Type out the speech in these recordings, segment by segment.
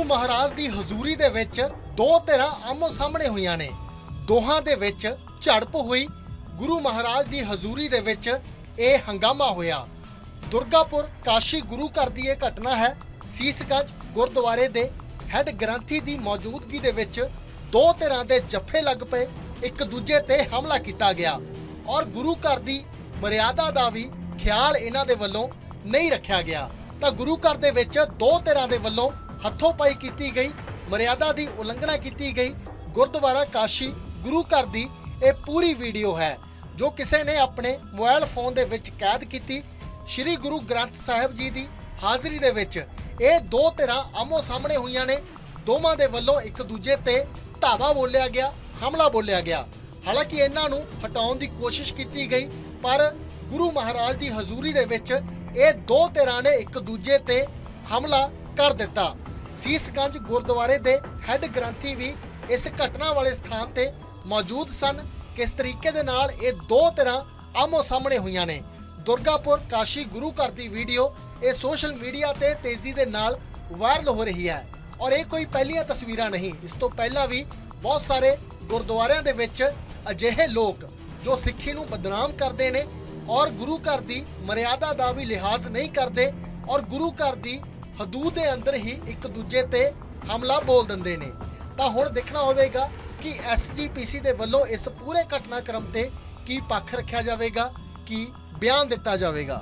गुरु महाराज की हजूरी दे विच दो धिरां आमो सामने हुईयां ने। दोहां दे विच झड़प हुई। गुरु महाराज की हजूरी दे विच यह हंगामा होया। दुर्गापुर काशी गुरु घर की यह घटना है। सीसगंज गुरुद्वारे दे हैड ग्रंथी की मौजूदगी दे विच दो धिरां दे जफे लग पे एक दूजे ते हमला किया गया और गुरु घर की मर्यादा का भी ख्याल इन्हां दे वल्लों नहीं रखा गया। तो गुरु घर दे विच दो धिरां दे वल्लों हथोपाई की गई, मर्यादा की उलंघना की गई। गुरुद्वारा काशी गुरु घर की यह पूरी वीडियो है जो किसी ने अपने मोबाइल फोन दे विच कैद की। श्री गुरु ग्रंथ साहिब जी की हाज़री दे विच ये दो धिरां आमो सामने हुईयां ने। दोवां दे वल्लों एक दूजे ते धावा बोलिया गया, हमला बोलिया गया। हालांकि इन्हां नूं हटाउण की कोशिश की गई पर गुरु महाराज की हजूरी दे विच ये दो धिरां ने एक दूजे ते हमला कर दिता। सीसगंज गुरुद्वारे दे हैड ग्रंथी भी इस घटना वाले स्थान ते मौजूद सन। किस तरीके दे नाल ये दो धिरां आमो सामने हुईयां ने। दुर्गापुर काशी गुरु घर की वीडियो ये सोशल मीडिया ते तेजी दे नाल वायरल हो रही है और ये कोई पहलियां तस्वीरां नहीं। इस तो पहला भी बहुत सारे गुरुद्वारियां दे विच अजिहे लोग जो सिੱਖੀ नूं बदनाम करते हैं और गुरु घर की मर्यादा का भी लिहाज नहीं करते और गुरु घर की हदूद के अंदर ही एक दूजे ते हमला बोल देंदे ने। तो हुण देखना होवेगा कि SGPC दे वल्लों इस पूरे घटनाक्रम ते की पक्ष रखा जाएगा, की बयान दिता जाएगा।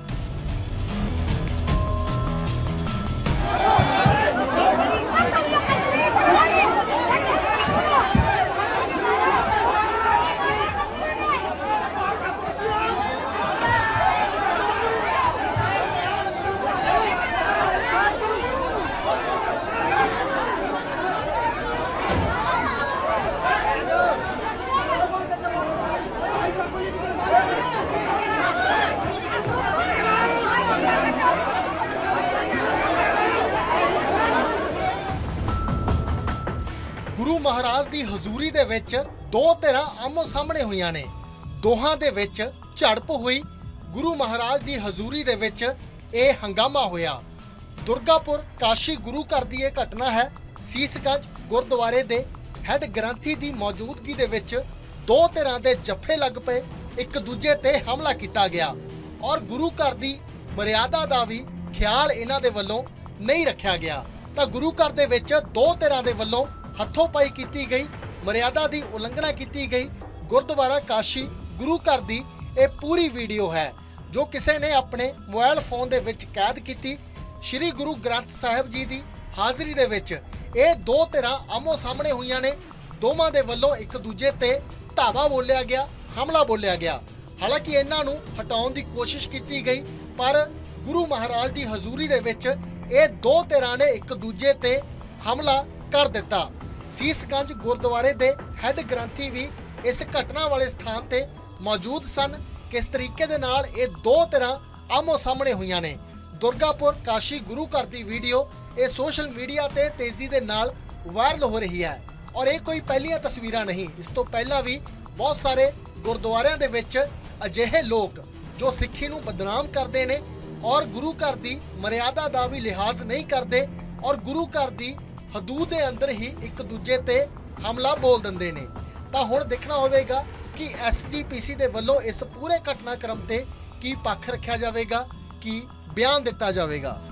गुरु महाराज की हजूरी दे विच दो धिरां आमो सामने हुईयां ने। दोहां दे विच झड़प हुई। गुरु महाराज की हजूरी दे विच यह हंगामा होया। दुर्गापुर काशी गुरु घर की यह घटना है। सीसगंज गुरुद्वारे दे हैड ग्रंथी की मौजूदगी दे विच दो धिरां दे जफे लग पे एक दूजे ते हमला किया गया और गुरु घर की मर्यादा का भी ख्याल इन्हां दे वल्लों नहीं रखा गया। तो गुरु घर दे विच दो धिरां दे वल्लों हथोपाई की गई, मर्यादा की उलंघना की गई। गुरुद्वारा काशी गुरु घर की यह पूरी वीडियो है जो किसी ने अपने मोबाइल फोन दे विच कैद की। श्री गुरु ग्रंथ साहिब जी की हाज़री दे विच ये दो धिरां आमो सामने हुईयां ने। दोवां दे वल्लों एक दूजे ते धावा बोलिया गया, हमला बोलिया गया। हालांकि इन्हां नूं हटाउण की कोशिश की गई पर गुरु महाराज की हजूरी दे विच ये दो धिरां ने एक दूजे ते हमला कर दिता। सीसगंज गुरुद्वारे दे हैड ग्रंथी भी इस घटना वाले स्थान ते मौजूद सन। किस तरीके दे नाल ये दो धिरां आमो सामने हुईयां ने। दुर्गापुर काशी गुरु घर की वीडियो ये सोशल मीडिया ते तेजी दे नाल वायरल हो रही है और ये कोई पहलियां तस्वीरां नहीं। इस तो पहला भी बहुत सारे गुरुद्वारियां दे विच अजिहे लोग जो सिੱਖੀ नूं बदनाम करते हैं और गुरु घर की मर्यादा का भी लिहाज नहीं करते और गुरु घर की हदूद के अंदर ही एक दूजे ते हमला बोल देंदे ने। तो हुण देखना होवेगा कि SGPC दे वल्लों इस पूरे घटनाक्रम ते की पक्ष रखा जाएगा, की बयान दिता जाएगा।